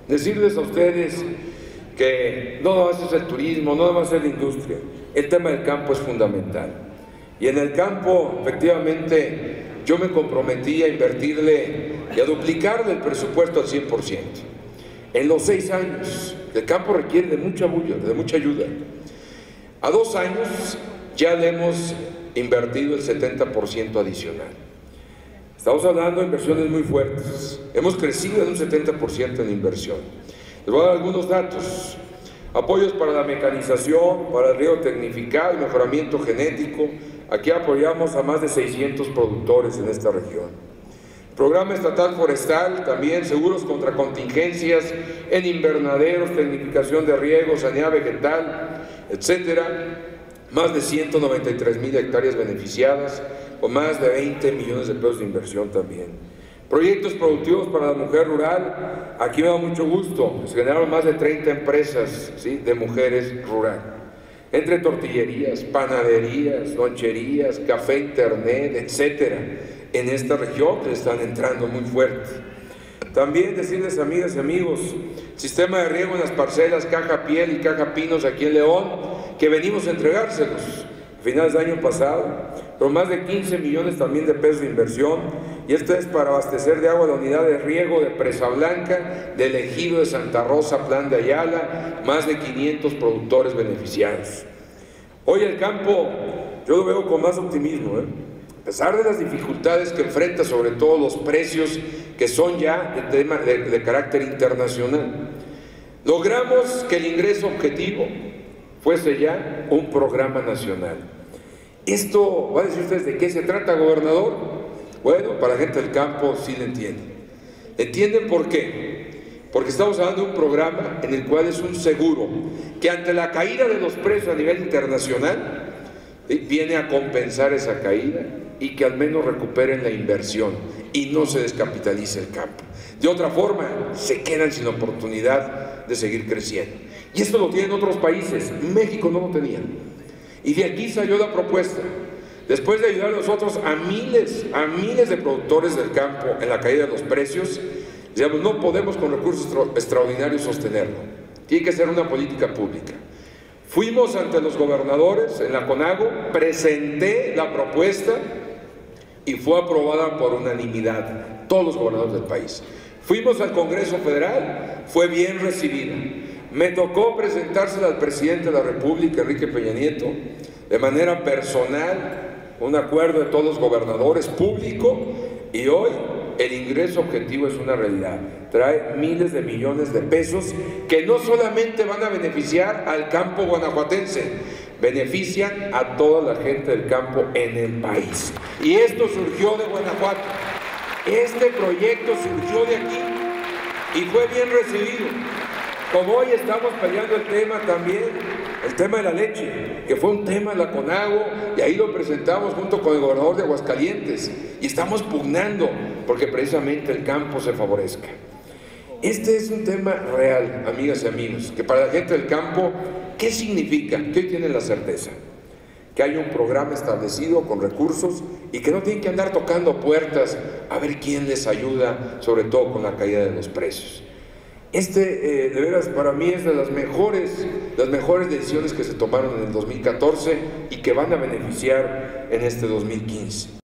Decirles a ustedes que no nada más es el turismo, no nada más es la industria, el tema del campo es fundamental. Y en el campo, efectivamente, yo me comprometí a invertirle y a duplicarle el presupuesto al 100%. En los 6 años, el campo requiere de mucha bulla, de mucha ayuda. A 2 años ya le hemos invertido el 70% adicional. Estamos hablando de inversiones muy fuertes. Hemos crecido en un 70% en inversión. Les voy a dar algunos datos. Apoyos para la mecanización, para el riego tecnificado y mejoramiento genético. Aquí apoyamos a más de 600 productores en esta región. Programa estatal forestal, también seguros contra contingencias en invernaderos, tecnificación de riego, sanidad vegetal, etcétera. Más de 193,000 hectáreas beneficiadas, con más de 20 millones de pesos de inversión también. Proyectos productivos para la mujer rural, aquí me da mucho gusto, se generaron más de 30 empresas, ¿sí?, de mujeres rural, entre tortillerías, panaderías, loncherías, café, internet, etcétera, en esta región que están entrando muy fuerte. También decirles, amigas y amigos, sistema de riego en las parcelas Caja Piel y Caja Pinos aquí en León, que venimos a entregárselos a finales del año pasado, con más de 15 millones también de pesos de inversión, y esto es para abastecer de agua la unidad de riego de Presa Blanca, del ejido de Santa Rosa, Plan de Ayala, más de 500 productores beneficiados. Hoy el campo, yo lo veo con más optimismo, a pesar de las dificultades que enfrenta, sobre todo los precios que son ya de carácter internacional. Logramos que el ingreso objetivo fuese ya un programa nacional. Esto, ¿va a decir ustedes de qué se trata, gobernador? Bueno, para la gente del campo sí le entienden. ¿Entienden por qué? Porque estamos hablando de un programa en el cual es un seguro que ante la caída de los precios a nivel internacional viene a compensar esa caída y que al menos recuperen la inversión y no se descapitalice el campo. De otra forma, se quedan sin oportunidad de seguir creciendo. Y esto lo tienen otros países, México no lo tenía. Y de aquí salió la propuesta. Después de ayudar a nosotros a miles de productores del campo en la caída de los precios, digamos, no podemos con recursos extraordinarios sostenerlo. Tiene que ser una política pública. Fuimos ante los gobernadores en la CONAGO, presenté la propuesta y fue aprobada por unanimidad, todos los gobernadores del país. Fuimos al Congreso Federal, fue bien recibida. Me tocó presentársela al presidente de la República, Enrique Peña Nieto, de manera personal, un acuerdo de todos los gobernadores público, y hoy el ingreso objetivo es una realidad. Trae miles de millones de pesos que no solamente van a beneficiar al campo guanajuatense, benefician a toda la gente del campo en el país. Y esto surgió de Guanajuato. Este proyecto surgió de aquí y fue bien recibido. Como hoy estamos peleando el tema también, el tema de la leche, que fue un tema de la CONAGO, y ahí lo presentamos junto con el gobernador de Aguascalientes, y estamos pugnando porque precisamente el campo se favorezca. Este es un tema real, amigas y amigos, que para la gente del campo, ¿qué significa? Que hoy tienen la certeza que hay un programa establecido con recursos y que no tienen que andar tocando puertas a ver quién les ayuda, sobre todo con la caída de los precios. De veras, para mí es de las mejores decisiones que se tomaron en el 2014 y que van a beneficiar en este 2015.